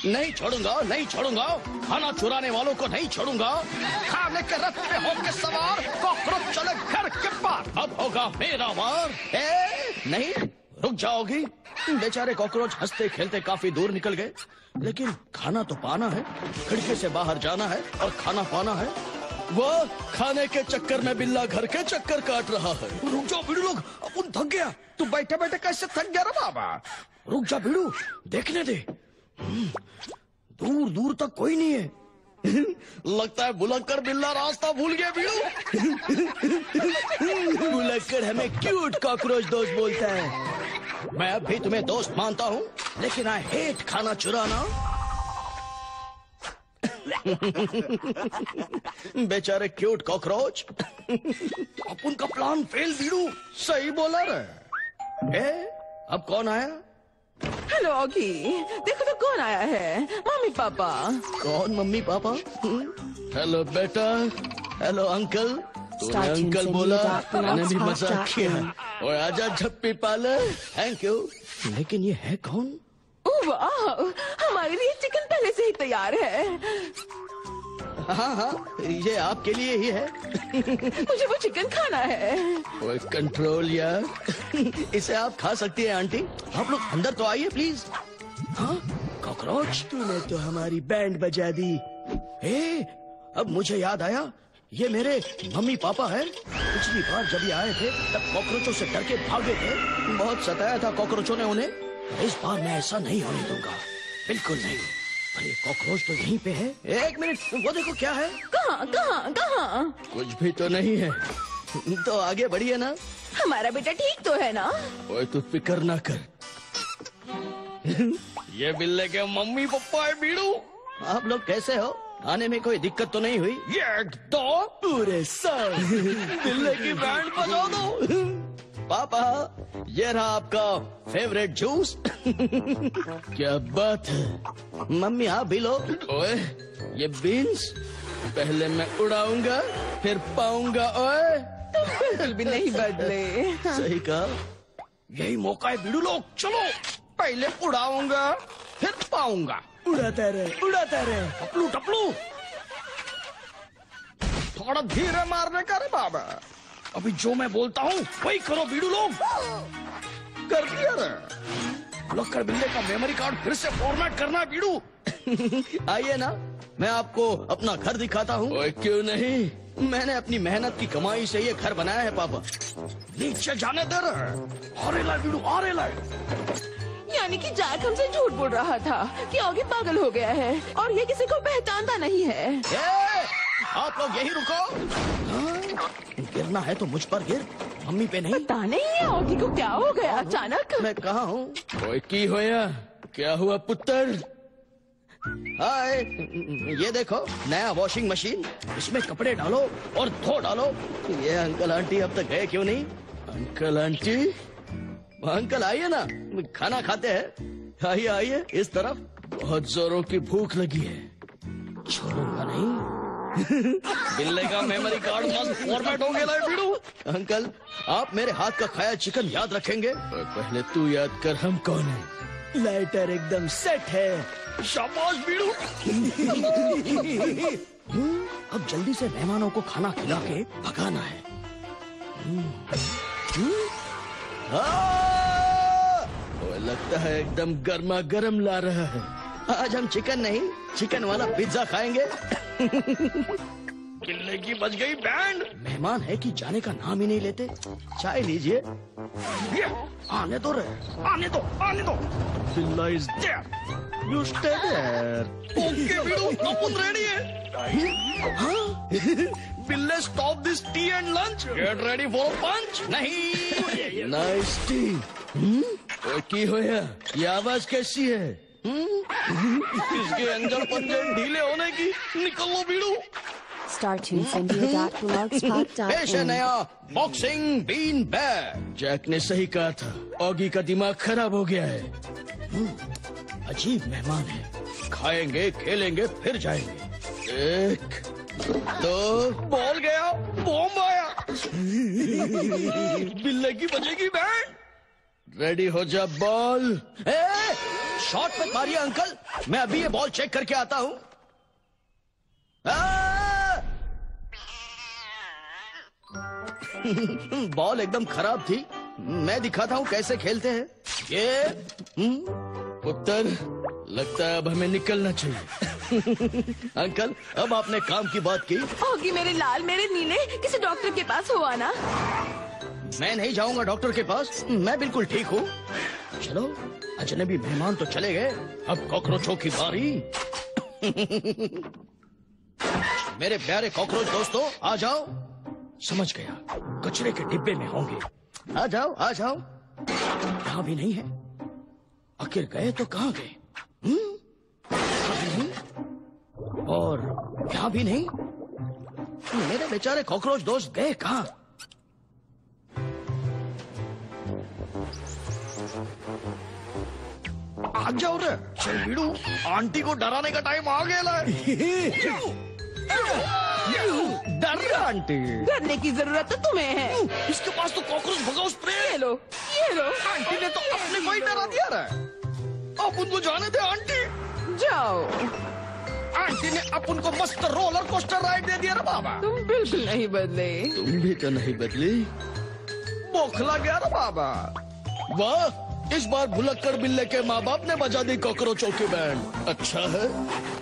नहीं छोड़ूंगा, नहीं छोड़ूंगा, खाना चुराने वालों को नहीं छोड़ूंगा। खाने के रथ पे होके सवार कॉकरोच चले घर के पार, अब होगा मेरा वार। नहीं, रुक जाओगी। बेचारे कॉकरोच हंसते खेलते काफी दूर निकल गए, लेकिन खाना तो पाना है, खिड़की से बाहर जाना है और खाना पाना है। वो खाने के चक्कर में बिल्ला घर के चक्कर काट रहा है। रुक जाओ भिड़ू लोग, अपन थक गया। तू बैठे बैठे कैसे थक गया रे बाबा? रुक जा भिड़ू, देखने दे। दूर दूर तक कोई नहीं है। लगता है बुलक्कड़ बिल्ला रास्ता भूल गया भिड़ू। बुलक्कड़ हमें क्यूट कॉकरोच दोस्त बोलता है। मैं अब भी तुम्हें दोस्त मानता हूँ, लेकिन आई हेट खाना चुराना। बेचारे क्यूट कॉकरोच। अपन का प्लान फेल भिड़ू। सही बोला रे। अब कौन आया? हेलो ऑगी, देखो तो कौन आया है। Mummy papa. कौन मम्मी पापा? हेलो बेटा। Hello uncle. तूने अंकल बोला, मैंने भी मजाक किया। और आजा झप्पी पालर। Thank you. लेकिन ये है कौन? वाह, हमारे लिए चिकन पहले से ही तैयार है। हाँ हाँ, ये आपके लिए ही है। मुझे वो चिकन खाना है। ओए कंट्रोल यार। इसे आप खा सकती हैं आंटी। आप लोग अंदर तो आइए प्लीज। हाँ कॉकरोच, तूने तो हमारी बैंड बजा दी। अब मुझे याद आया, ये मेरे मम्मी पापा है। पिछली बार जब ये आए थे तब कॉकरोचों से डर के भागे थे। बहुत सताया था कॉकरोचों ने उन्हें। इस बार मैं ऐसा नहीं होने दूंगा, बिल्कुल नहीं। अरे कॉकरोच तो यहीं पे है। एक मिनट, वो देखो क्या है। कहाँ कहाँ कहाँ? कुछ भी तो नहीं है। तो आगे बढ़िए ना। हमारा बेटा ठीक तो है ना? ओए तू फिक्र ना कर। ये बिल्ले के मम्मी पापा है बीड़ू। आप लोग कैसे हो? आने में कोई दिक्कत तो नहीं हुई? ये दो पूरे सर बिल्ले की बैंड बजा दो। पापा, ये रहा आपका फेवरेट जूस। क्या बात है। मम्मी आप भी लो। ओए ये बीन्स पहले मैं उड़ाऊंगा फिर पाऊंगा। ओए बिल्कुल भी नहीं बदले। सही कहा। यही मौका है बीड़ू लोग। चलो, पहले उड़ाऊंगा फिर पाऊंगा। उड़ाता रहे टपलू टपलू। थोड़ा धीरे मारने का रे बाबा। अभी जो मैं बोलता हूँ वही करो बीड़ू लोग। कर दिया रे। लक्कड़ बिल्ले का मेमोरी कार्ड फिर से फॉर्मेट करना बीड़ू। आइए ना, मैं आपको अपना घर दिखाता हूँ। क्यों नहीं, मैंने अपनी मेहनत की कमाई से ये घर बनाया है पापा। नीचे जाने दे रहे। आरे ला बीड़ू, आरे ला। यानी कि जैक हमसे झूठ बोल रहा था कि ऑगी पागल हो गया है और ये किसी को पहचानता नहीं है। आप लोग यही रुको। गिरना है तो मुझ पर गिर, मम्मी पे नहीं। पता नहीं है ऑगी को क्या हो गया अचानक। मैं कहाँ हूँ? ओए की होया? क्या हुआ पुत्र? हाय, ये देखो नया वॉशिंग मशीन। इसमें कपड़े डालो और धो डालो। ये अंकल आंटी अब तक गए क्यों नहीं? अंकल आंटी, अंकल आइए ना, खाना खाते हैं। आइए आइए इस तरफ। बहुत जोरों की भूख लगी है, छोड़ूंगा नहीं। बिल्ले का मेमोरी कार्ड मस्त फॉर्मेट होंगे ना बीड़ू। अंकल, आप मेरे हाथ का खाया चिकन याद रखेंगे? पहले तू याद कर, हम कौन है। लाइटर एकदम सेट है। शाबाश बीड़ू। अब जल्दी से मेहमानों को खाना खिला के भगाना है। लगता है एकदम गर्मा गर्म ला रहा है। आज हम चिकन नहीं, चिकन वाला पिज्जा खाएंगे। बिल्ले की बज गई बैंड। मेहमान है कि जाने का नाम ही नहीं लेते। चाय लीजिए। आने दो रे, आने दो, आने दो। Billa is there. You stay there. Okay बीड़ू, अपन रेडी है। हाँ? बिल्ले stop this tea and lunch. Get ready for punch. नहीं, नाइस टी। की होया? ये आवाज कैसी है? इसके अंजन पंजन ढीले होने की। निकल लो बीड़ू। पेश है नया बॉक्सिंग बीन बैग। जैक ने सही कहा था, ऑगी का दिमाग खराब हो गया है। अजीब मेहमान है। खाएंगे, खेलेंगे, फिर जाएंगे। एक दो, बॉल गया, बॉम्ब आया। बिल्ले की बजेगी बैंड। रेडी हो जा बॉल। शॉट मत मारिए अंकल, मैं अभी ये बॉल चेक करके आता हूँ। बॉल एकदम खराब थी, मैं दिखाता हूँ कैसे खेलते हैं। ये उत्तर, लगता है अब हमें निकलना चाहिए। अंकल, अब आपने काम की बात की। ऑगी मेरे लाल, मेरे नीले, किसी डॉक्टर के पास हो आना। मैं नहीं जाऊंगा डॉक्टर के पास, मैं बिल्कुल ठीक हूँ। चलो, अजनबी मेहमान तो चले गए, अब कॉकरोचों की बारी। मेरे प्यारे कॉकरोच दोस्तों, आ जाओ। समझ गया, कचरे के डिब्बे में होंगे। आ जाओ, आ जाओ। यहाँ भी नहीं है, आखिर गए तो कहाँ गए? यहाँ भी नहीं, और यहाँ भी नहीं। मेरे बेचारे कॉकरोच दोस्त गए कहाँ? आ जाओ रे, चल भिड़ू, आंटी को डराने का टाइम आ गया। डर रहा आंटी? डरने की जरूरत तो तुम्हें है। इसके पास तो कॉकरोच भगाओ स्प्रे। ये लो, ये लो। आंटी ने तो अपने को ही डरा दिया रहा। अब उनको जाने दे आंटी। जाओ। आंटी ने अपन को मस्त रोलर कोस्टर राइड दे दिया रे बाबा। तुम बिल्कुल नहीं बदले। तुम भी तो नहीं बदली, बौखला गया रे बाबा। वाह, इस बार भुलक्कड़ बिल्ले के माँ बाप ने बजा दी कॉकरोचों की बैंड। अच्छा है,